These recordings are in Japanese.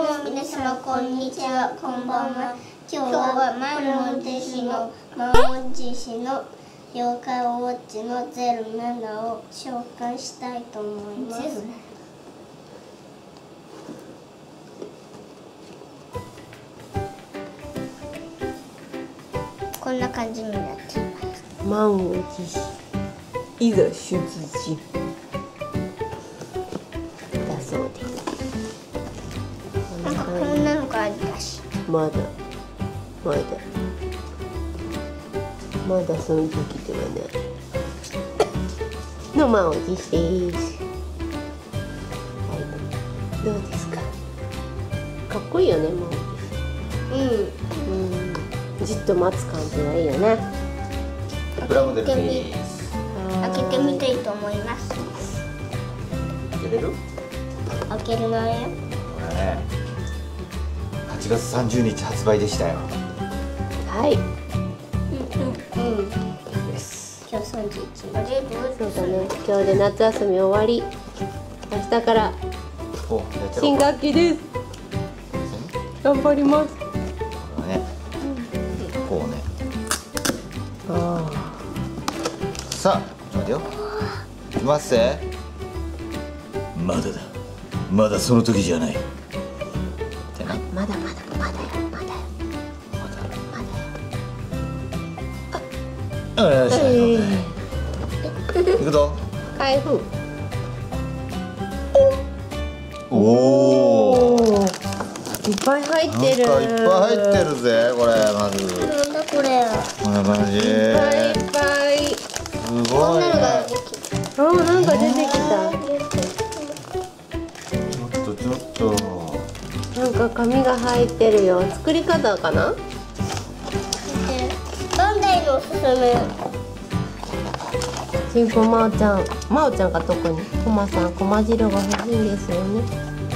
も皆様こんにちは、こんばんは。今日は満を持しの妖怪ウォッチの07を紹介したいと思います。こんな感じになっています。 満を持し、いざ出陣だそうです。 なんかこんなのがあるらしい。 まだその時ではないの満を持しです。はい、どうですか。かっこいいよね、満を持し。じっと待つ感じがいいよね。 プラモデルです。 開けてみたいと思います。 開けれる？ 開けるのよ。 これね、8月30日発売でしたよ。 はい。 です。 今日31日。 そうだね。今日で夏休み終わり。明日からお、やっちゃおう。 新学期です。頑張ります。 これね、こうね。 あさあ、待てよ。いきますぜ。まだだ。まだその時じゃない。ってな。 まだよ。 よし。いくぞ。 開封。 おお。 いっぱい入ってる。 なんかいっぱい入ってるぜ、これまず。 なんだこれ。 こんな感じ。 いっぱい。 すごいね。 なんか出てきちょっと。 た。なんか紙が入ってるよ。作り方かな？ バンダイのおすすめ。 新子まおちゃんが特にコマさん、コマ汁が欲しいんですよね。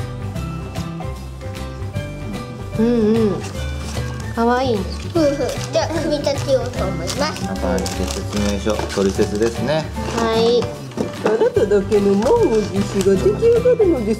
可愛いね。 じゃあ組み立てようと思います。 なんか説明書、トリセツですね。 はい。あなただけの満を持しが出来上がるのです。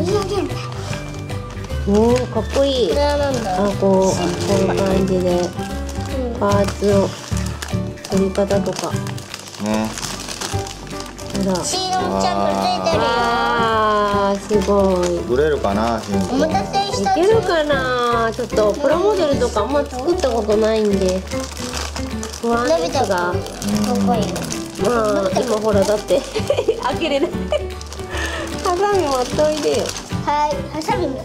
おお、かっこいい。 これはなんだ。 こういう感じでパーツを取り方とか。 ね。 ほら。 シールもちゃんとついてるよ。 あー、すごい。 作れるかな、しんお待たせした。 いけるかな。ちょっとプラモデルとかあんま作ったことないんで不安ですが、 かっこいい。 まあ今ほらだって開けれない。ハサミ持っといでよ。 はい、ハサミも。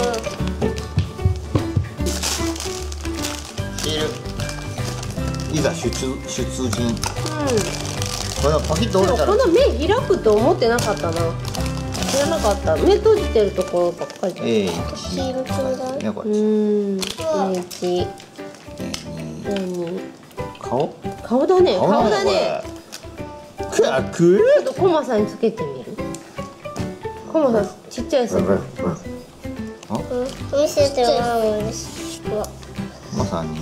シール。いざ出陣。これはパキッと折れたら。 この目開くと思ってなかったな。知らなかった。目閉じてるところばっかりだ。 シールちょうだい。 ね、これ。 1、顔だね。ちょっとコマさんにつけてみる。コマさんちっちゃいやつ。 見せてもらうんです。 まさに。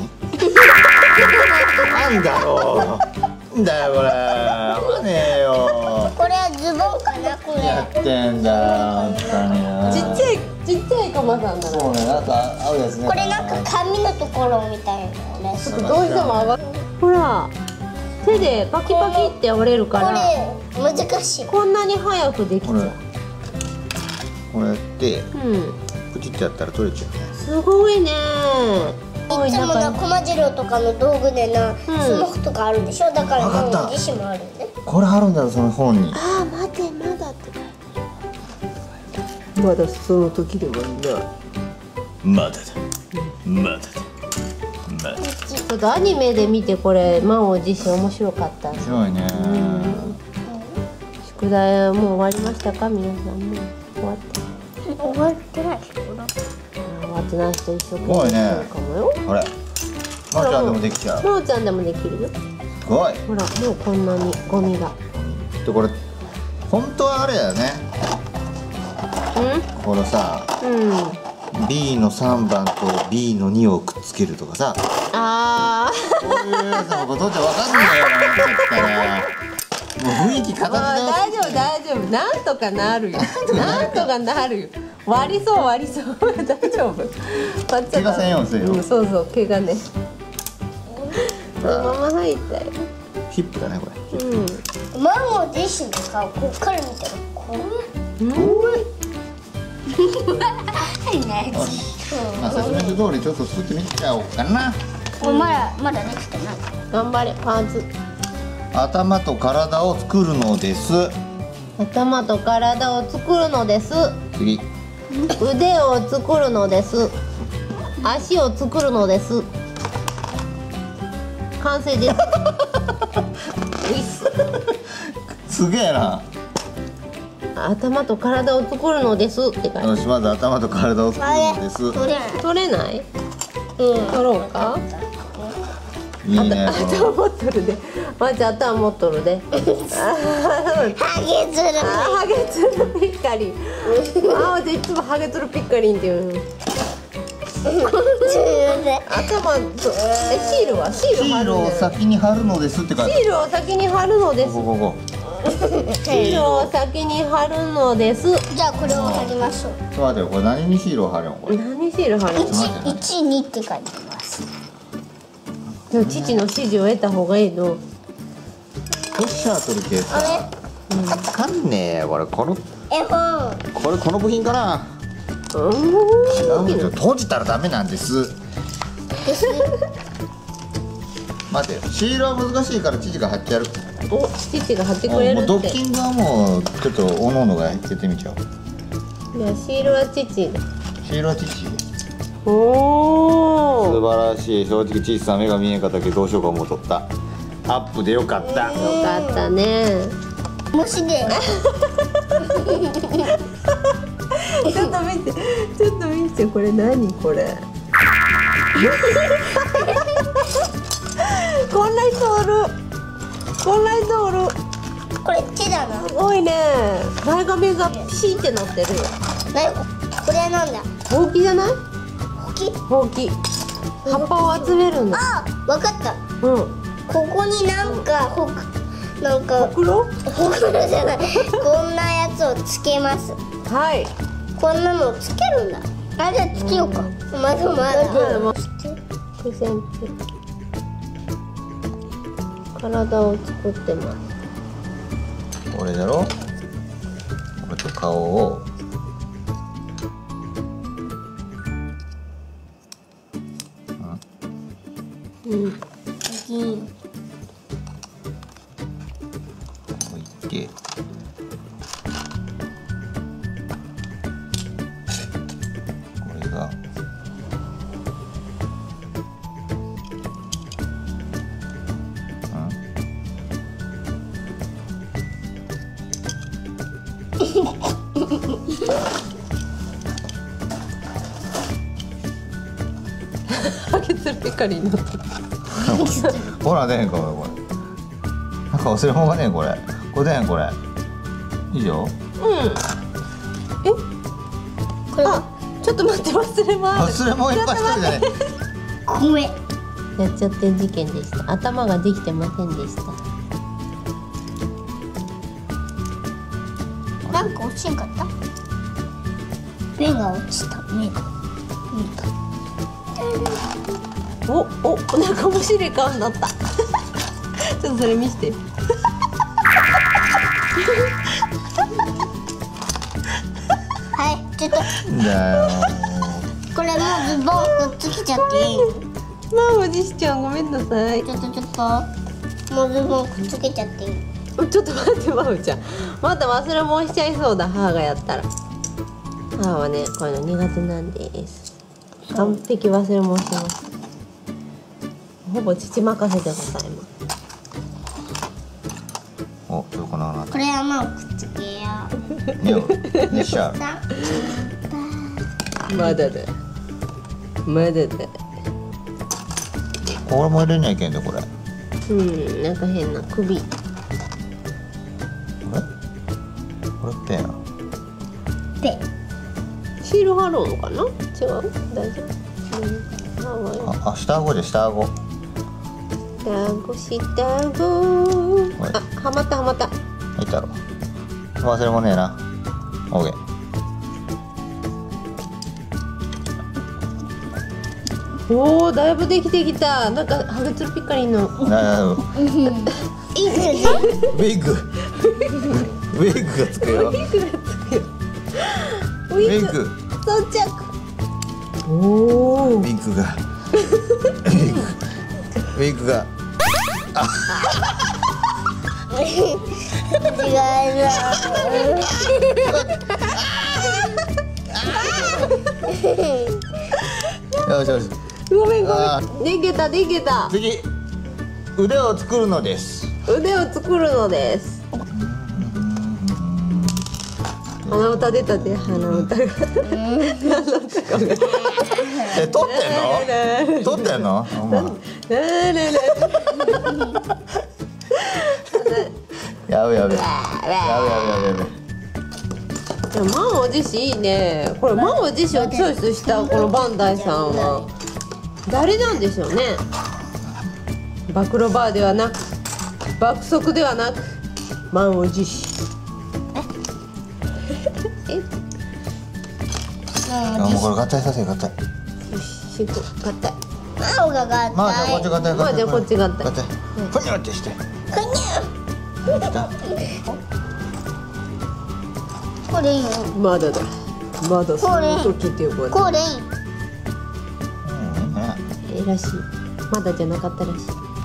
なんだろう。んだよこれ。わかんねえよ。 これはズボンかな、これ。 やってんだよ、本当に。 ちっちゃいコマさんだな。 そうね、なんか合うやつね。 これなんか紙のところみたいなね。 どうしてもほら手でパキパキって折れるかこられ難しい。 こんなに早くできちゃう。 これってプチってやったら取れちゃうね。 すごいね。 いつもなコマ汁とかの道具でなスモークとかあるでしょ。だからわかった自身もあるよね。 これ貼るんだよ、その本に。 あー、待て、まだってまだその時でもいいな。 まだだ。 ちょっとアニメで見てこれ満を持し面白かった。 面白いね。 宿題はもう終わりましたか、皆さん。もう終わって終わってない。 終わってない人一生懸命やるかもよ。 あれ、まーちゃんでもできちゃう。 まおちゃんでもできるよ。 すごい。 ほら、もうこんなにゴミが。 でこれ本当はあれだよね。このさ、B の3番と B の2をくっつけるとかさ。 あこういうやつのことってわかんないよ、なんかったら。もう雰囲気形だ。 大丈夫。なんとかなるよ。なんとかなるよ。 割りそう大丈夫。 怪我せんようにせよ。 そうそう怪我ね。そのまま入ったよ。 ヒップだねこれ。 マンゴー自身の顔こっから見たらこうはいね。 まあ説明書通りちょっと作ってみちゃおうかな。 まだできてない。 頑張れパーツ。 頭と体を作るのです。 頭と体を作るのです。 次。 腕を作るのです。足を作るのです。完成です。 すげえな。 頭と体を作るのですって書いて。 よし、まず頭と体を作るのです。 取れない？取ろうか？ いいね。 頭持っとるで。まず頭持っとるで。 ハゲツル。 ハゲツルピッカリン。あ、いつもハゲツルピッカリンっていう。頭とシールはシールを先に貼るのですって書いて。 シールを先に貼るのです。 こ。 シールを先に貼るのです。 じゃあこれを貼りましょう。 ちょっと待ってよ、これ何にシールを貼るのこれ。 何シール貼るの？ 1、2って書いてます。 でも父の指示を得た方がいいの。 おっしゃーとるけさ。わかんねえこれ絵本。 この部品かな。違うんですよ。閉じたらダメなんです。待てよ、シールは難しいから父が貼ってやる。 お、父が貼ってくれるって。 もうドッキングはもうちょっとおのおのがやってみちゃおう。 じゃあシールは父。 シールは父。 おお。 素晴らしい。正直父さん目が見えんかったけどどうしようか思うとった。アップでよかった。 よかったね。 もしで。 ちょっと見て、これ何これ。こんな人おる。 これ手だな。 すごいね。前髪がピシってなってるよ。 これはなんだ。 ほうきじゃない？ ほうき。 葉っぱを集めるんだ。 あ、わかった。ここになんかほくろじゃない。こんなやつをつけます。 はい。 こんなのをつけるんだ。あ、じゃあつけようか。まだ。 体を作ってます。 これだろ。これと顔を。置いて。これが。 ハゲツルピカリに乗ってる。 ほら出へんかこれ。なんか忘れ物がねえこれ。これ出へんこれ。以上？ あ、ちょっと待って忘れます。 忘れ物いっぱいしてるじゃねごめん。 やっちゃって事件でした。頭ができてませんでした。 なんか落ちんかった？目が落ちた。目が。 お、なんか面白い顔になった。ちょっとそれ見して。 はい、ちょっとだよ。 これもうズボンくっつけちゃっていいの？ まあおじいちゃんごめんなさい。 ちょっともうズボンくっつけちゃっていいの？ ちょっと待ってまおちゃん。また忘れ物しちゃいそうだ母がやったら。母はねこういうの苦手なんです。完璧忘れ物してます。ほぼ父任せでございます。 お、どうかな。 これはもうくっつけよう。 よっしゃ。 まだだ。 これも入れにゃいけんでこれ。 なんか変な首。 これペン。 で、 シール貼るのかな？違う？大丈夫？ あ、下顎で下顎。 下顎。あ、はまった。 入ったろ。忘れ物ねえな。オーケー。 おお、だいぶできてきた。なんかハゲツルピッカリンの。 ウィッグがつくよ。ウィッグ装着。おお。 ウィッグがウィッグが違うよしよし。 ごめんごめん。できたできた。 次、腕を作るのです。 腕を作るのです。鼻歌出たで、鼻歌が。 撮ってんの？撮ってんの？やべやべ。 満を持しいいね。これ満を持しをチョイスしたこのバンダイさんは誰なんでしょうね。暴露バーではなく、爆速ではなく、満を持し。 もうこれ合体させよ合体。 よし、合体。 青が合体。 まあじゃあこっち合体。 まあじゃあこっち合体。 合体。ふにゃってして。 これいいよ。 まだだ。まだその時って呼ばれる。 これいい。 らしい。まだじゃなかったらしい。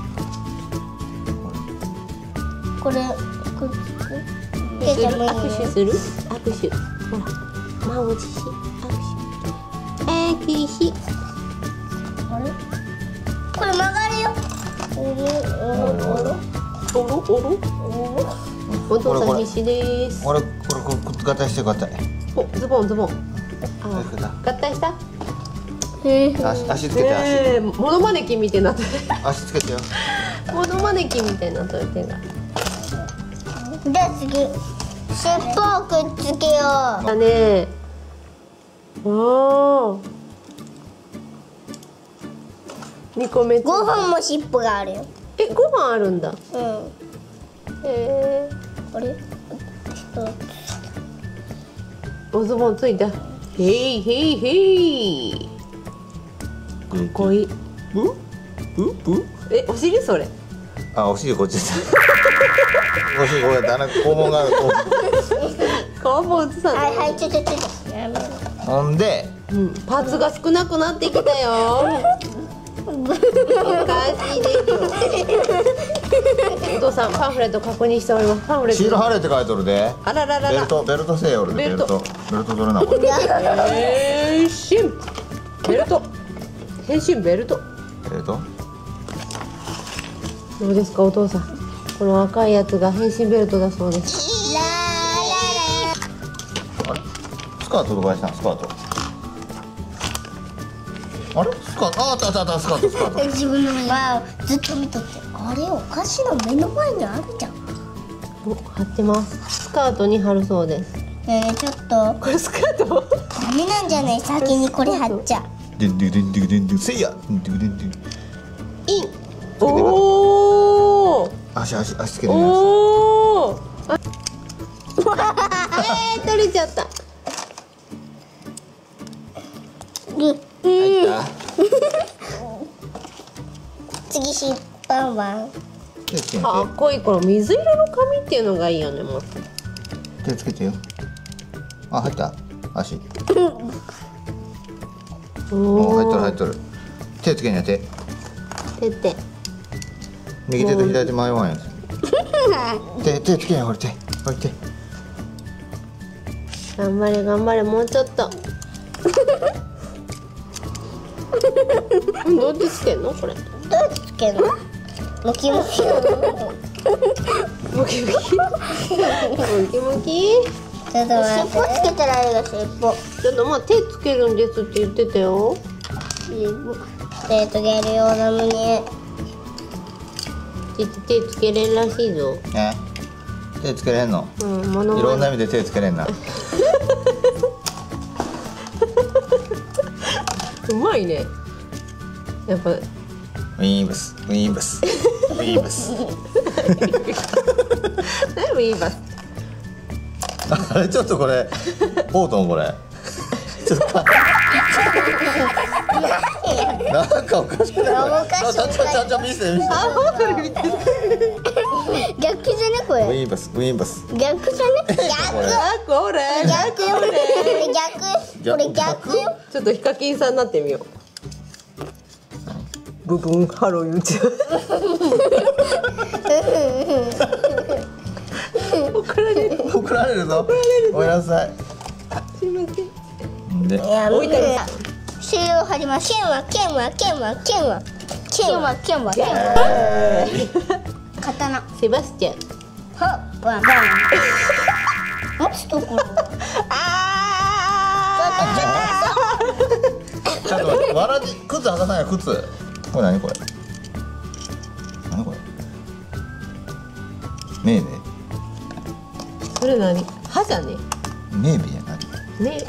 これくっつく。 握手する？握手。ほら、満を持し握手。握手。 あれ？これ曲がるよ。 おろおろ。お父さん必死です。 これ合体して合体。 お、ズボン。あ、合体した？ 足つけてモノマネキンみたいになってる。 足つけてよ。 モノマネキンみたいになってる手が。 じゃあ次、尻尾をくっつけよう。 だね。おー。2個目。 5本も尻尾があるよ。 5本あるんだ。 あれ？ おズボンついた。へい。かっこいい。お尻それ。 あ、お尻こっちです。お尻これだな、肛門がある。 肛門映さない。 はい、ちょっと。やめろ。 ほんで、 パーツが少なくなってきたよ。おかしいですよ。お父さんパンフレット確認しております。パンフレット。 シール貼れって書いとるで。 あらららら。 ベルトせえよ俺ベルト取るなこれ。 変身ベルト。変身ベルト。 ベルト。 どうですかお父さん。この赤いやつが変身ベルトだそうです。 あれ？スカートどこやしたん？スカート。あれ？スカート。あったスカート。 自分の目がずっと見とって、あれお菓子の目の前にあるじゃん。 お、貼ってます。スカートに貼るそうです。 ねえちょっとこれスカート？ ダメなんじゃない？先にこれ貼っちゃ。 デンデュデンデュデンデュせいや。デンデュデンデュ。 イン。おお。 足つけてみます。 おお。取れちゃった。 入った。 次尻尾は手つけて。 かっこいい。この水色の髪っていうのがいいよね。もう。 手つけてよ。あ、入った。足。入っとる。手つけんや手。 手。 右手と左手迷わんやつ。手つけんやほら手。 頑張れもうちょっと。どっちつけんのこれ？ どうやってつけるの？ムキムキ。 ムキ。 ちょっと待って。尻尾つけたらあれが尻尾。 ちょっとまあ手つけるんですって言ってたよ。 手つけるようなのに。 手つけれるらしいぞ。 手つけれんの？いろんな意味で手つけれんな。 うまいね。やっぱ。 ウィーブス。 だいぶいいバス。 あれちょっとこれポートンこれちょっとなんかおかしくない？ おかしいちょ見せて見せて。 逆じゃねこれ。 ウィンバス逆じゃね。 これ逆よ。これ逆よ。 ちょっとヒカキンさんになってみよう。ブブンハロー言っちゃう。 怒られるぞ。ごめんなさい。 すいません。 で、 置いてる。 シールを貼ります。剣は刀。 セバスチャン。 はバン。もうちょっとこれ。 ちょっと待って、わらじ靴履かないよ靴。これ何これ？何これ？メーベ？ それ何？歯じゃね？ メーベや何？ ね。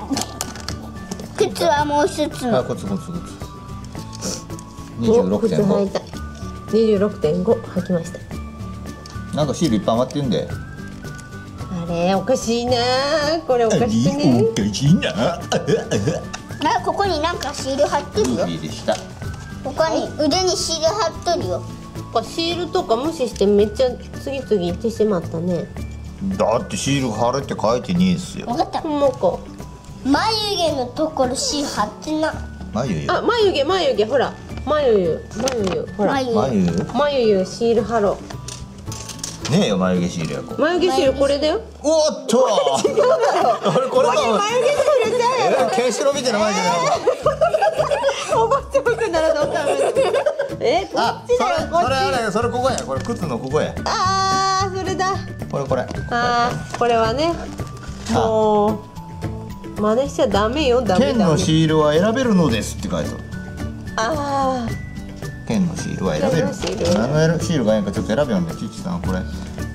靴はもう一つあ、 の。 靴。26.5。 26.5履きました。 なんかシールいっぱい余ってんで。 あれおかしいな。これおかしくね。 おかしいな。 ここになんかシール貼ってるよ。 いいでした。 ここに腕にシール貼ってるよ。 シールとか無視してめっちゃ次々いってしまったね。 だってシール貼れって書いてねえっすよ。 わかった。 ほんまか。 眉毛のところシール貼ってな。 眉あ、眉毛ほら。眉ほら。眉シール貼ろう。 ねえよ眉毛シールやこ。 眉毛シールこれだよ。 おっと。違うだろ。これ眉毛シールだよ。ケンシロウみたいな眉毛だよ。 おばちゃんくならどうかめ。こっちだよこっち。 それあれそれここや。これ靴のここや。 ああそれだ。 これ。 ああこれはね。もう真似しちゃダメよダメ。 剣のシールは選べるのですって書いてある。 ああ。 剣のシールは選べる。何のシールがいいかちょっと選べよんね。ちちさんこれ。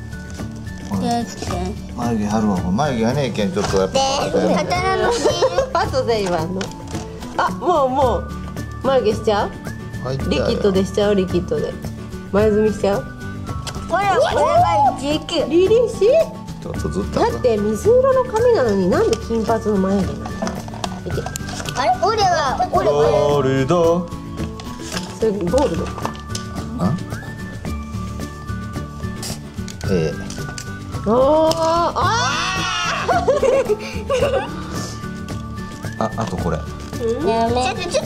眉毛貼るわ。眉毛がねえけんちょっとやっぱ。 刀のシール。 パトで言わんの。あもう眉毛しちゃう？リキッドでしちゃうリキッドで。前積みしちゃう？ これが19。 リリーシちょっとずっと。 だって水色の髪なのになんで金髪の眉毛なの？ あれ俺誰だ？ それゴールドか。おーあとこれ。 ちょっとやめて。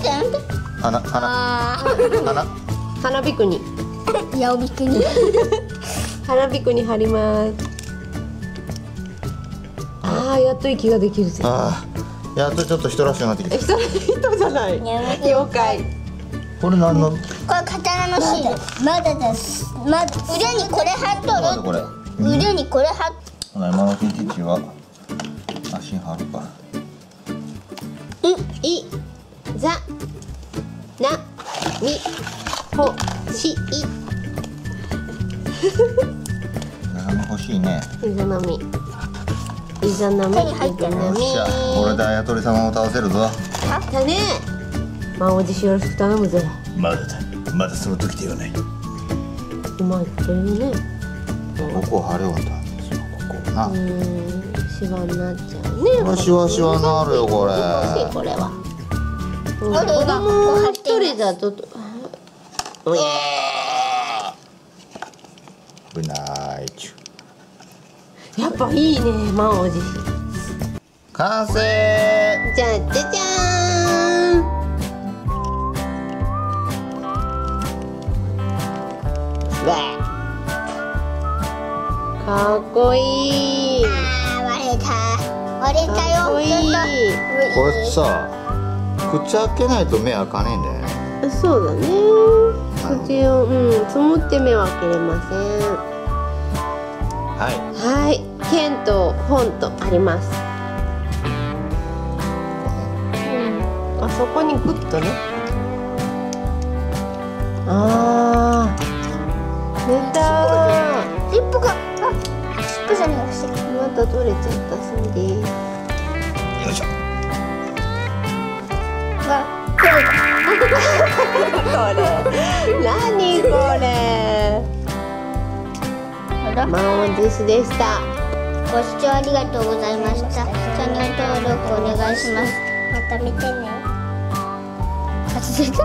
花びくに。 やおびくに。 花びくに貼ります。ああやっと息ができるぜ。 やっとちょっと人らしくなってきた。 人じゃない。妖怪。 これ何の？ これ刀のシール。まだです。腕にこれ貼っとる。腕にこれ貼っ。 今のキチは足貼るか。 いざなみほしい。 欲しいね。 いざなみ。いざなみ。 手に入ってる。 よっしゃ、これであやとり様を倒せるぞ。 だね。魔王子しよろしく頼むぜ。 まだその時ではない。 うまいこと言うね。 ここ貼れよったんですよ。ここな。 シワになっちゃうね。 これシワになるよこれ。 これは。子供一人だと。 危ないちゅ。 やっぱいいね魔王子。 完成。 じゃじゃじゃーん。かっこいい。 割れたよ。 かっこいい。 これさ、口開けないと目開かねえんだよね。 そうだね。口をつむって目は開けれません。はい。剣と本とあります。あそこにグッとね。出た。 リップが尻尾じゃない。 また取れちゃったそうです。 よいしょ。 何これ。魔王子でした。 ご視聴ありがとうございました。チャンネル登録お願いします。また見てね。 忘れた。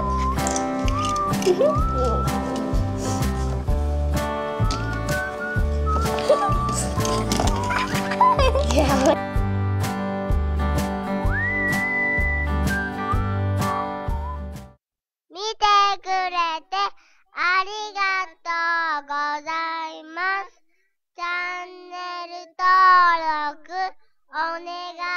見てくれてありがとうございます。チャンネル登録お願い